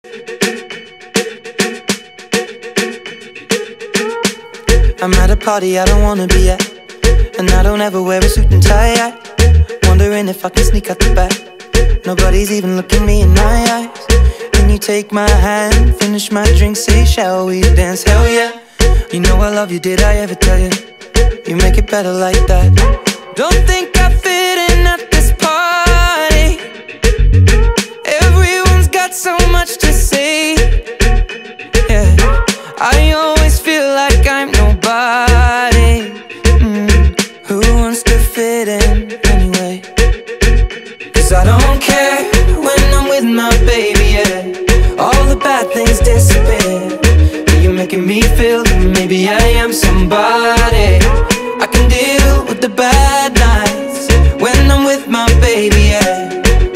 I'm at a party I don't wanna be at, and I don't ever wear a suit and tie. Wondering if I can sneak out the back. Nobody's even looking me in my eyes. Then you take my hand, finish my drink, say shall we dance? Hell yeah. You know I love you, did I ever tell you? You make it better like that. Don't think I fit in at this party. Everyone's got so much to say. Yeah, I always feel like I'm nobody. Who wants to fit in anyway? Cause I don't care when I'm with my baby, yeah. All the bad things disappear. You're making me feel that maybe I am somebody. I can deal with the bad nights when I'm with my baby, yeah.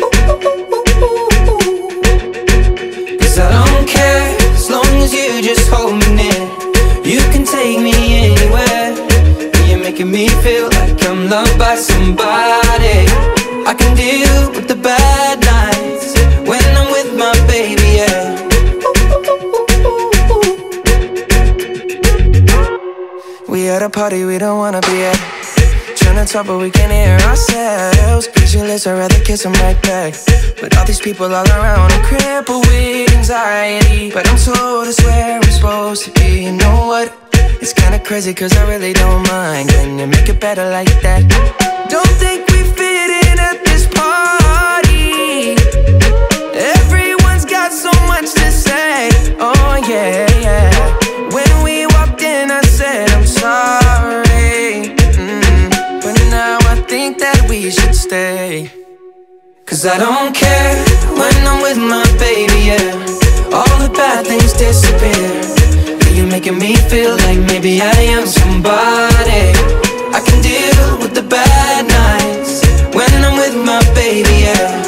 Cause I don't care as long as you just hold me near. You can take me anywhere. You're making me feel like I'm loved by somebody. I can deal with the bad nights when I'm with my baby, yeah. We at a party we don't wanna be at. Tryna talk but we can't hear ourselves. Pictureless, I'd rather kiss them right back. But all these people all around, I'm crippled with anxiety. But I'm told it's where I'm supposed to be. You know what? It's kinda crazy cause I really don't mind. Can you make it better like that? Don't think we fit in at this party. Everyone's got so much to say. Oh yeah, yeah. When we walked in I said I'm sorry, but now I think that we should stay. Cause I don't care when I'm with my baby, yeah. All the bad things disappear. You're making me feel like maybe I am somebody. I can deal with the bad nights when I'm with my baby, yeah.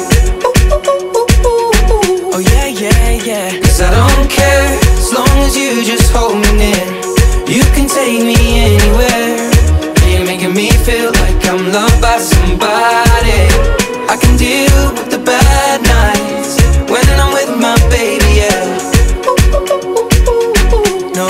Oh yeah, yeah, yeah. Cause I don't care as long as you just hold me near. You can take me anywhere. You're making me feel like I'm loved by somebody. I can deal with the bad nights when I'm with my baby, yeah. No,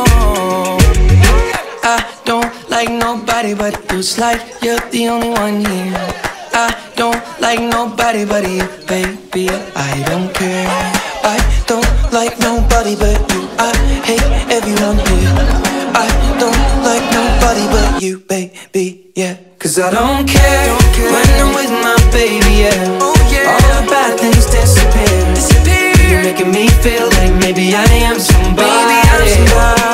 I don't like nobody but you. It's like you're the only one here. I don't like nobody but you, baby. I don't care. I don't like nobody but you. I hate everyone here. I don't like nobody but you, baby, yeah. Cause I don't care when I'm with my baby, yeah. Oh, yeah. All the bad things disappear. You're making me feel like maybe I am somebody.